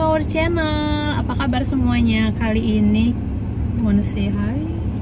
to our channel. Apa kabar semuanya? Kali ini wanna say hi?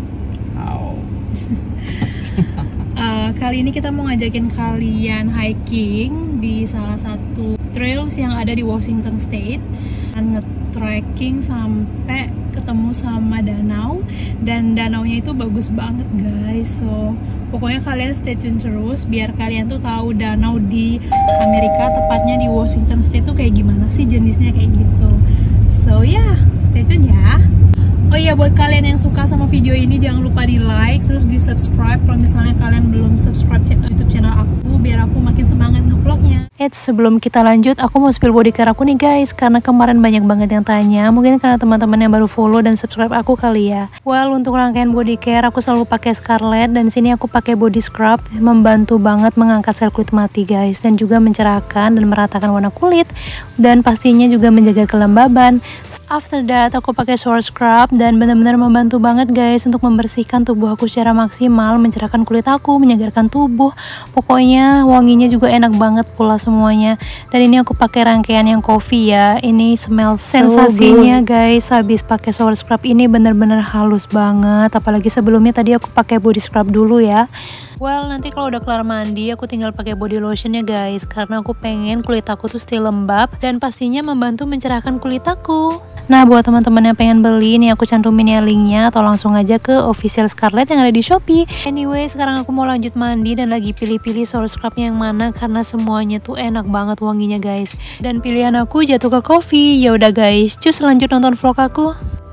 Kali ini kita mau ngajakin kalian hiking di salah satu trails yang ada di Washington State, dan nge-trekking sampai ketemu sama danau, dan danaunya itu bagus banget guys. So pokoknya kalian stay tune terus biar kalian tuh tahu danau di Amerika, tepatnya di Washington State tuh kayak gimana sih, jenisnya kayak gitu. So yeah, stay tune ya. Oh iya, buat kalian yang suka sama video ini jangan lupa di like, terus di subscribe kalau misalnya kalian belum subscribe YouTube channel aku, biar aku makin semangat ngevlognya. Sebelum kita lanjut, aku mau spill body care aku nih guys, karena kemarin banyak banget yang tanya, mungkin karena teman-teman yang baru follow dan subscribe aku kali ya. Well, untuk rangkaian body care aku selalu pakai Scarlett, dan sini aku pakai body scrub, membantu banget mengangkat sel kulit mati guys, dan juga mencerahkan dan meratakan warna kulit, dan pastinya juga menjaga kelembaban. After that, aku pakai shower scrub, dan benar-benar membantu banget guys untuk membersihkan tubuh aku secara maksimal, mencerahkan kulit aku, menyegarkan tubuh. Pokoknya wanginya juga enak banget pula semuanya. Dan ini aku pakai rangkaian yang coffee ya. Ini smell so sensasinya good guys. Habis pakai shower scrub ini benar-benar halus banget. Apalagi sebelumnya tadi aku pakai body scrub dulu ya. Well, nanti kalau udah kelar mandi, aku tinggal pakai body lotion ya guys, karena aku pengen kulit aku tuh still lembab dan pastinya membantu mencerahkan kulit aku. Nah, buat teman-teman yang pengen beli, nih aku cantumin ya linknya, atau langsung aja ke official Scarlett yang ada di Shopee. Anyway, sekarang aku mau lanjut mandi dan lagi pilih-pilih shower scrubnya yang mana, karena semuanya tuh enak banget wanginya guys. Dan pilihan aku jatuh ke coffee. Ya udah guys, cus lanjut nonton vlog aku.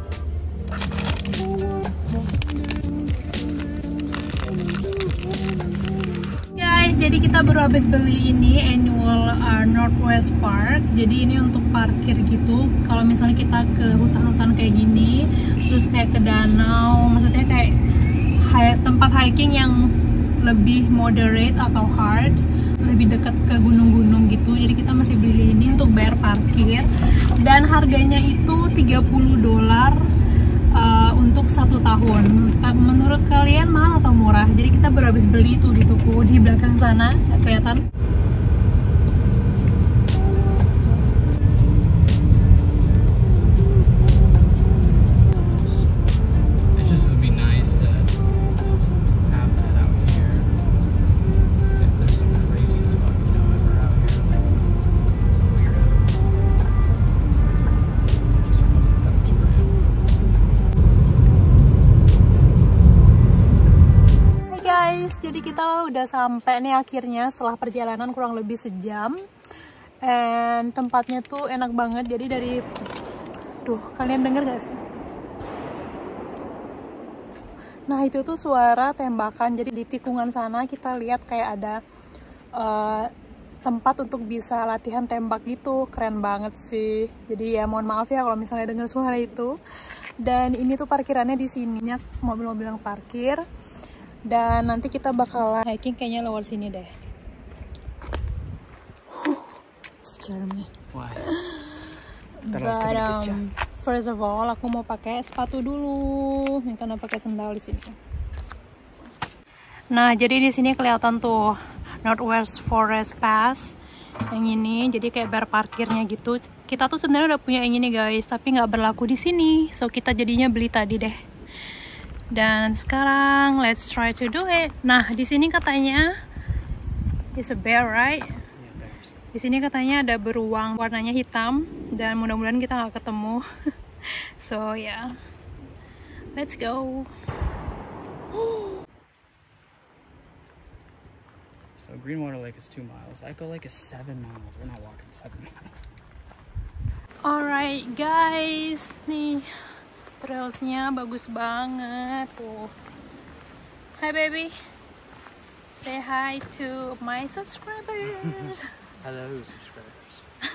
Jadi kita baru habis beli ini annual Northwest Park. Jadi ini untuk parkir gitu. Kalau misalnya kita ke hutan-hutan kayak gini, terus kayak ke danau, maksudnya kayak tempat hiking yang lebih moderate atau hard, lebih dekat ke gunung-gunung gitu. Jadi kita masih beli ini untuk bayar parkir, dan harganya itu $30 untuk 1 tahun. Menurut kalian mahal atau murah? Jadi kita baru habis beli itu di toko di belakang sana, kelihatan. Jadi kita udah sampai nih akhirnya setelah perjalanan kurang lebih sejam, and tempatnya tuh enak banget. Jadi dari kalian denger gak sih? Nah itu tuh suara tembakan. Jadi di tikungan sana kita lihat kayak ada tempat untuk bisa latihan tembak gitu. Keren banget sih. Jadi ya mohon maaf ya kalau misalnya dengar suara itu. Dan ini tuh parkirannya di sininya, mobil-mobil yang parkir. Dan nanti kita bakalan hiking kayaknya lewat sini deh. Scare me. Why? But first of all, aku mau pakai sepatu dulu, karena pakai sandal di sini. Nah, jadi di sini kelihatan tuh Northwest Forest Pass yang ini. Jadi kayak bar parkirnya gitu. Kita tuh sebenarnya udah punya yang ini guys, tapi nggak berlaku di sini. So kita jadinya beli tadi deh. Dan sekarang let's try to do it. Nah, di sini katanya it's a bear, right? Di sini katanya ada beruang warnanya hitam, dan mudah-mudahan kita nggak ketemu. So yeah, let's go. So Greenwater Lake is 2 miles. Echo Lake is 7 miles. We're not walking 7 miles. Alright guys, nih trailsnya bagus banget tuh. Hi baby, say hi to my subscribers. Hello subscribers.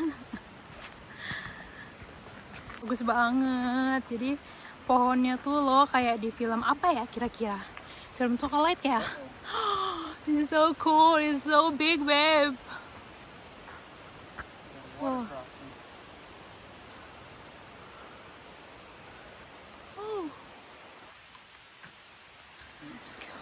Bagus banget. Jadi pohonnya tuh loh kayak di film apa ya kira-kira? Film Twilight ya? This is so cool, it's so big babe. Wow. Let's go.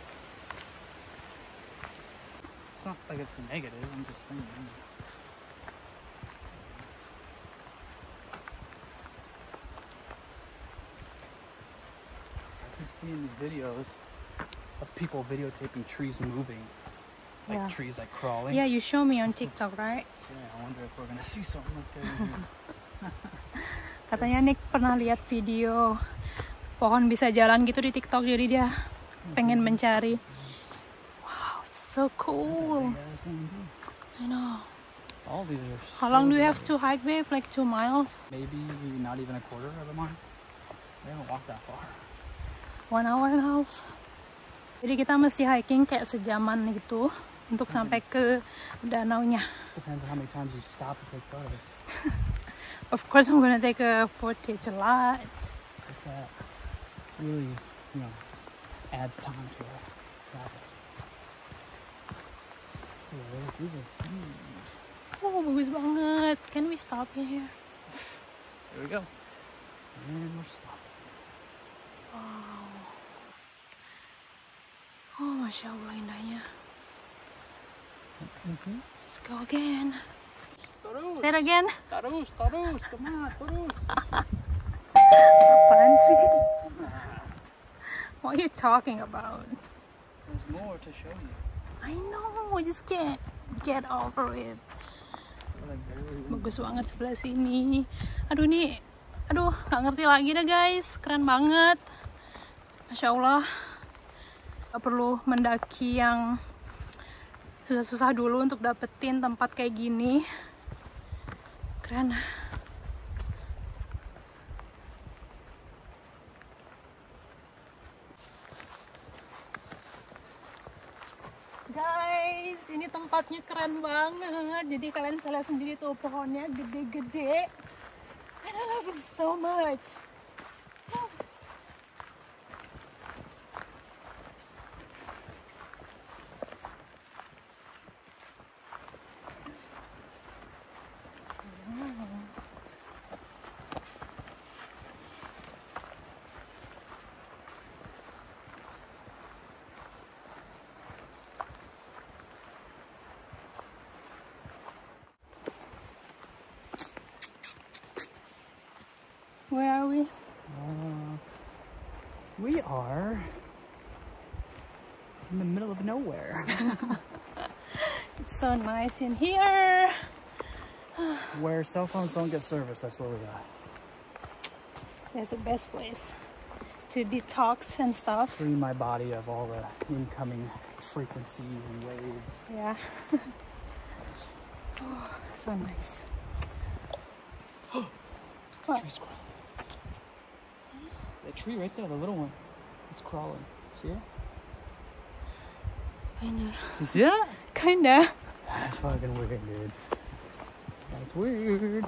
It's not like it's negative, I'm just saying. seeing these videos of people videotaping trees moving, like Yeah. trees like crawling. Yeah, you show me on TikTok, right? Yeah, I wonder if we're gonna see something like that in here. Katanya Nick pernah lihat video pohon bisa jalan gitu di TikTok, jadi dia pengen mencari. Wow, it's so cool. Big-ass one, too. I know. All these are How long do you have to hike, babe? Like 2 miles? maybe not even a quarter of a mile. We haven't walked that far. 1 hour and a half. Jadi kita mesti hiking kayak sejaman gitu untuk sampai ke danaunya. Depends on how many times you stop to take photos. Of course, I'm gonna take a footage a lot. But that really, adds time to our travel. Yeah, these are huge. Oh, bagus banget. Can we stop in here? There we go. And we're stopping. Wow. Oh, Masya Allah indahnya. Let's go again. Terus, Say it again. terus, come on, terus. Apaan sih? What are you talking about? There's more to show you. I know, I just can't get over it. We're like barely Bagus banget sebelah sini. Aduh nggak ngerti lagi dah guys. Keren banget. Masya Allah. Gak perlu mendaki yang susah-susah dulu untuk dapetin tempat kayak gini. Keren. Guys, ini tempatnya keren banget. Jadi kalian bisa lihat sendiri tuh pohonnya gede-gede. And I love it so much. Where are we? We are in the middle of nowhere. It's so nice in here. Where cell phones don't get service, that's where we are. That's the best place to detox and stuff. Free my body of all the incoming frequencies and waves. Yeah. Oh, so nice. What? Tree's crawling. That tree right there, the little one, it's crawling. See it? Kinda. You see that? Kinda. That's fucking weird, dude. That's weird.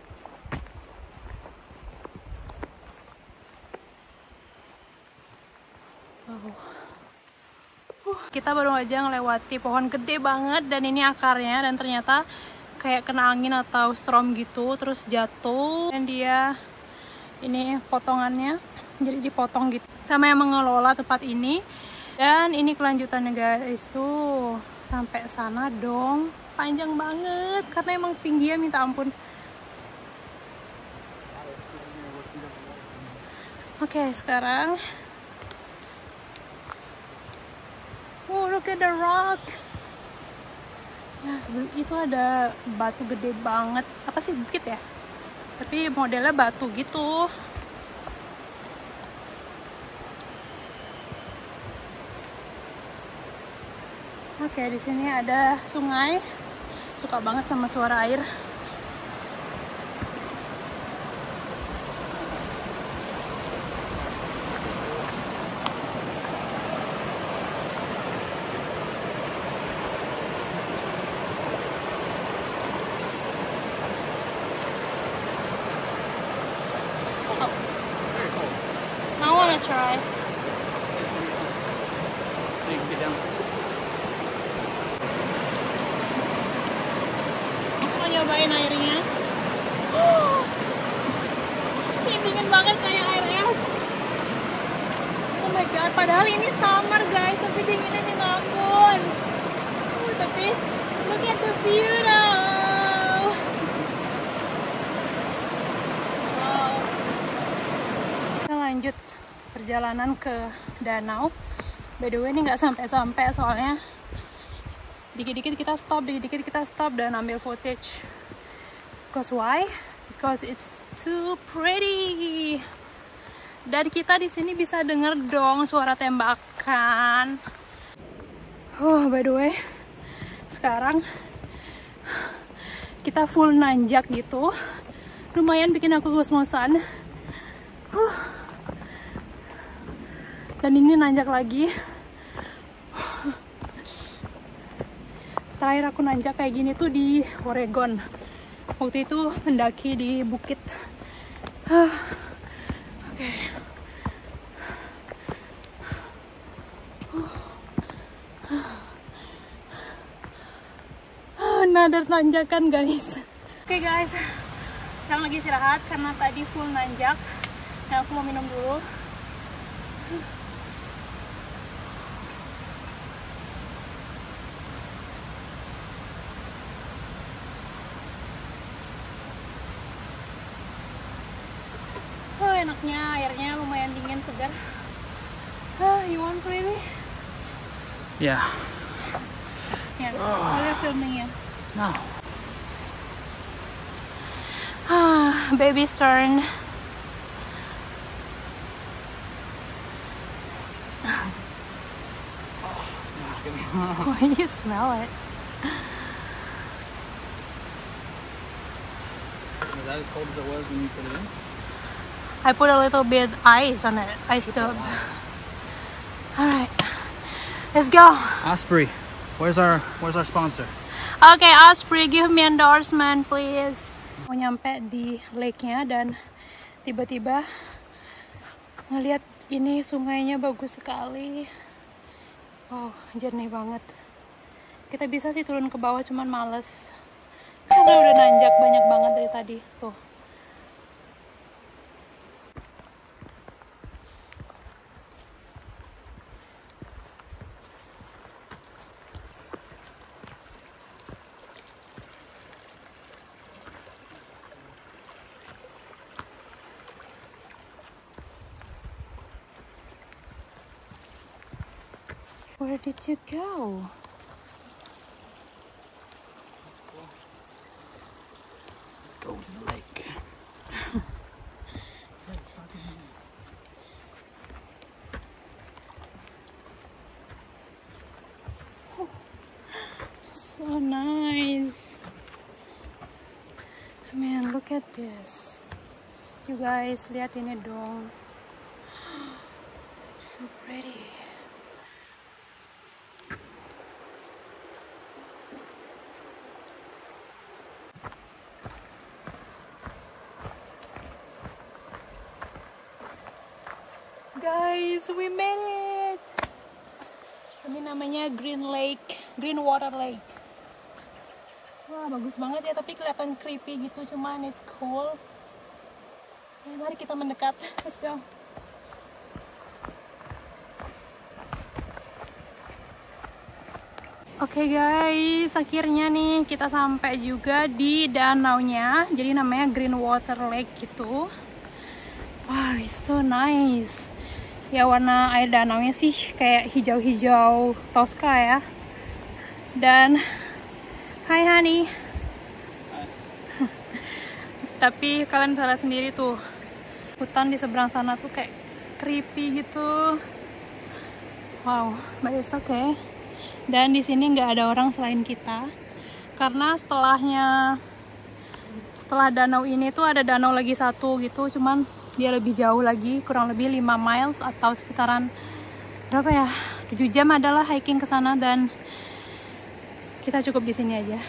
Wow. Kita baru aja ngelewati pohon gede banget dan ini akarnya, dan ternyata kayak kena angin atau storm gitu terus jatuh, dan dia ini potongannya jadi dipotong gitu sama yang mengelola tempat ini. Dan ini kelanjutannya guys, tuh sampai sana dong, panjang banget karena emang tingginya minta ampun. Oke, sekarang look at the rock. Ya, sebelum itu ada batu gede banget. Apa sih, bukit ya? Tapi modelnya batu gitu. Oke, di sini ada sungai. Suka banget sama suara air. I wanna try. So you can get down. Mau nyobain airnya? Ini dingin banget kayak air es. Oh my god, padahal ini summer guys, tapi dinginnya minta ampun. Tapi look at the view though. Wow. Kita lanjut perjalanan ke danau. By the way, ini nggak sampai-sampai soalnya dikit-dikit kita stop dan ambil footage. Because why? Because it's too pretty. Dan kita di sini bisa denger dong suara tembakan. By the way, sekarang kita full nanjak gitu. Lumayan bikin aku ngos-ngosan. Dan ini nanjak lagi. Terakhir aku nanjak kayak gini tuh di Oregon. Waktu itu mendaki di bukit. Oke. Another nanjakan guys. Oke guys, sekarang lagi istirahat karena tadi full nanjak. Dan aku mau minum dulu. Enaknya airnya lumayan dingin, segar. You want really? Yeah. Yeah, we're filming ya. No. Baby's turn. Why you smell it? Was that as cold as it was when you put it in? I put a little bit ice on it. Ice tube. Alright, let's go. Osprey, where's our sponsor? Okay, Osprey, give me endorsement, please. Mau nyampe di lake-nya dan tiba-tiba ngelihat ini sungainya bagus sekali. Wow, jernih banget. Kita bisa sih turun ke bawah, cuman males karena udah nanjak banyak banget dari tadi. Tuh. Where did you go? Let's go to the lake. So nice. Man, look at this. You guys, lihat ini dong. It's so pretty. Guys, we made it. Ini namanya Green Water Lake. Wah, bagus banget ya, tapi kelihatan creepy gitu, cuman it's cool. Mari kita mendekat. Let's go. Oke guys, akhirnya nih kita sampai juga di danaunya. Jadi namanya Green Water Lake gitu. Wow, it's so nice. Ya, warna air danaunya sih kayak hijau-hijau Tosca ya. Dan hai honey. Tapi kalian bisa lihat sendiri tuh, hutan di seberang sana tuh kayak creepy gitu. Wow, but it's okay. Dan di sini nggak ada orang selain kita, karena setelah danau ini tuh ada danau lagi satu gitu, cuman dia lebih jauh lagi, kurang lebih 5 miles atau sekitaran berapa ya, 7 jam adalah hiking ke sana, dan kita cukup di sini aja.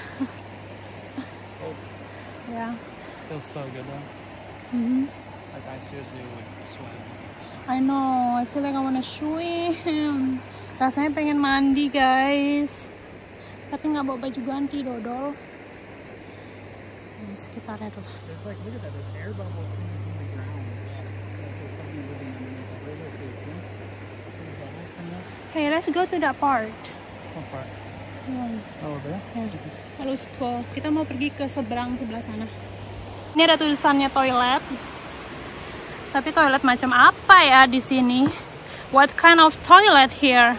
Ya. Feels so good though. Like I seriously would swim. I know, I feel like I wanna swim. Rasanya pengen mandi guys, tapi nggak bawa baju ganti dodol. Ini sekitarnya tuh. There's like, look at that, there's air bubbles in the ground. Hey, let's go to that part. What part? Oh, there? Yeah. Let's go. Kita mau pergi ke seberang sebelah sana. Ini ada tulisannya toilet. Tapi toilet macam apa ya di sini? What kind of toilet here?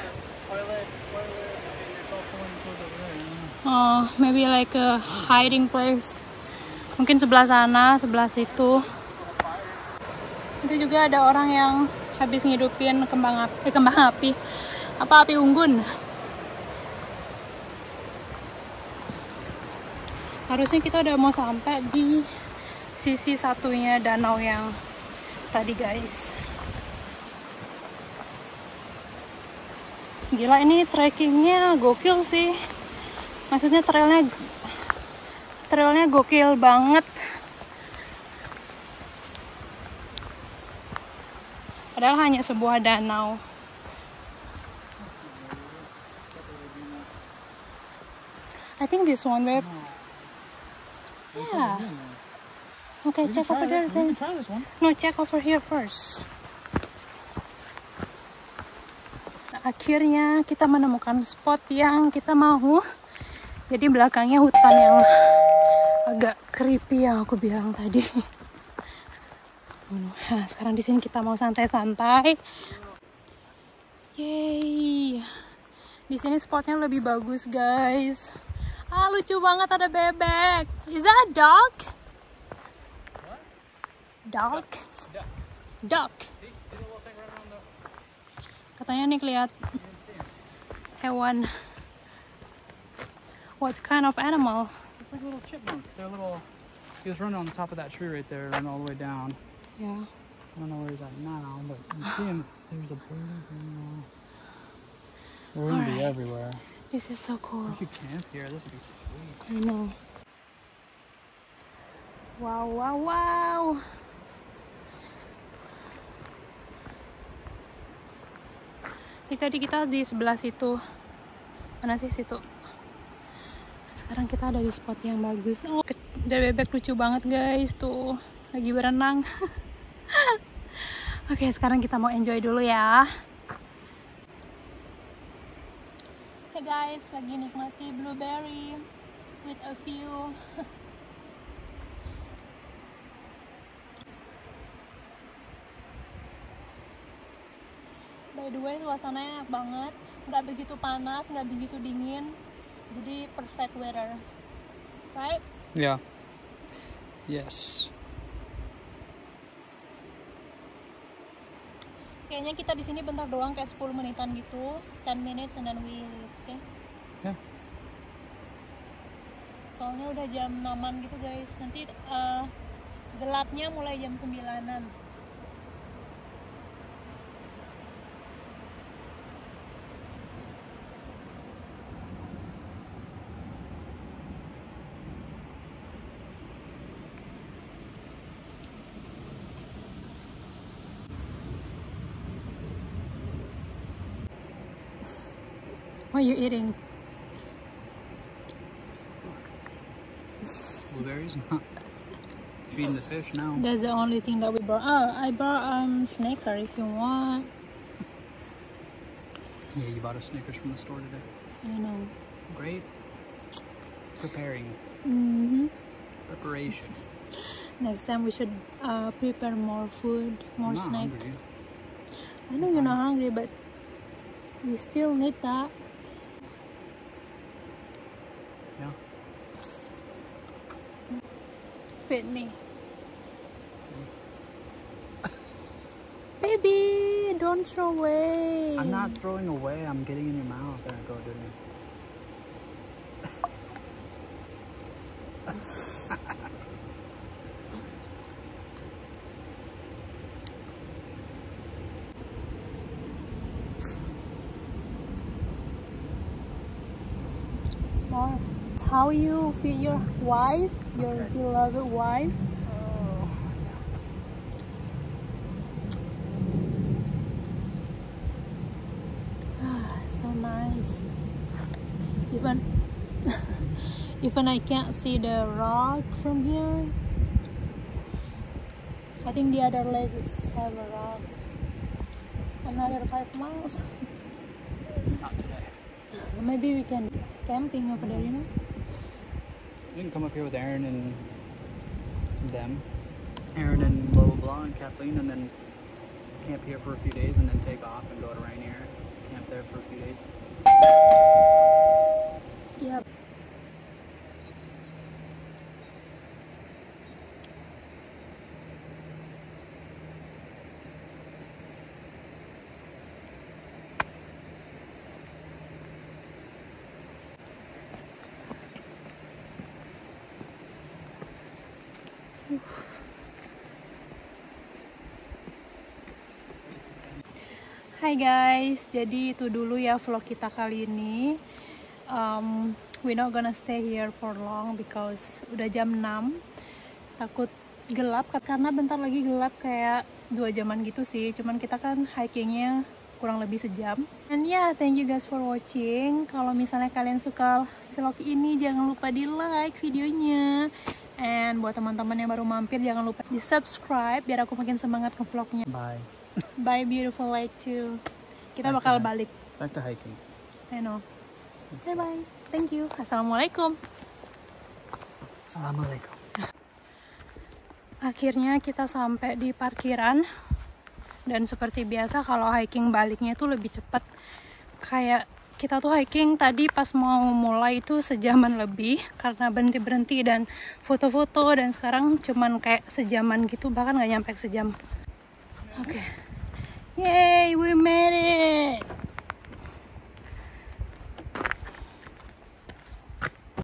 Oh, maybe like a hiding place. Mungkin sebelah sana, sebelah situ. Itu juga ada orang yang habis ngidupin kembang api. Apa, api unggun? Harusnya kita udah mau sampai di sisi satunya danau yang tadi, guys. Gila, ini trekkingnya gokil sih. Maksudnya trailnya gokil banget. Padahal hanya sebuah danau. I think this one, babe. Yeah. Okay, check over there then. Try this one. No, check over here first. Nah, akhirnya kita menemukan spot yang kita mau. Jadi belakangnya hutan yang agak creepy yang aku bilang tadi. Nah, sekarang di sini kita mau santai-santai. Yeay. Di sini spotnya lebih bagus, guys. Ah, lucu banget, ada bebek. Is that a dog? Dog? Duck. Katanya nih lihat hewan. What kind of animal? It's like a little chipmunk. They're little. He was running on the top of that tree right there, running all the way down. Yeah. I don't know where he's at now, but you see him. There's a bird. We're gonna be everywhere. This is so cool. We could camp here. This would be sweet. I know. Wow, wow, wow. Tadi kita di sebelah situ. Mana sih situ? Sekarang kita ada di spot yang bagus. Oh, ada bebek lucu banget, guys. Tuh, lagi berenang. Oke, sekarang kita mau enjoy dulu ya. Hey guys, lagi nikmati blueberry with a view. By the way, suasananya enak banget, nggak begitu panas, nggak begitu dingin, jadi perfect weather, right? Yeah. Yes. Kayaknya kita di sini bentar doang, kayak 10 menitan gitu, 10 minutes and then we leave, okay? Yeah. Soalnya udah jam 6-an gitu, guys. Nanti gelapnya mulai jam 9-an. What are you eating? Blueberries? Feeding the fish now. That's the only thing that we brought. Oh, I brought Snicker if you want. Yeah, you bought a Snickers from the store today. I know. Great. Preparing. Preparation. Next time we should prepare more food, more I'm not snack. hungry. I know you're not hungry, but we still need that. Yeah. Feed me. Baby, don't throw away. I'm not throwing away. I'm getting in your mouth. There, go do it. Or how you feed your wife, your beloved wife. So nice. Even I can't see the rock from here. I think the other leg is have a rock. Another 5 miles. Not today. Maybe we can camping over there, you know? You can come up here with Aaron and them. Aaron and Lola. Blanc and Kathleen, and then camp here for a few days, and then take off and go to Rainier, camp there for a few days. Yep. Hai guys, jadi itu dulu ya vlog kita kali ini. We're not gonna stay here for long because udah jam 6. Takut gelap karena bentar lagi gelap, kayak 2 jaman gitu sih. Cuman kita kan hikingnya kurang lebih sejam. And yeah, thank you guys for watching. Kalau misalnya kalian suka vlog ini, jangan lupa di like videonya. And buat teman-teman yang baru mampir, jangan lupa di subscribe biar aku makin semangat ke vlognya. Bye. Bye beautiful lake too. Kita bakal balik. Back to hiking. I know. Bye bye. Thank you. Assalamualaikum. Assalamualaikum. Akhirnya kita sampai di parkiran. Dan seperti biasa kalau hiking baliknya itu lebih cepat. Kayak kita tuh hiking tadi pas mau mulai itu sejaman lebih karena berhenti-berhenti dan foto-foto, dan sekarang cuman kayak sejaman gitu, bahkan nggak nyampe sejam. Oke. Yay, we made it!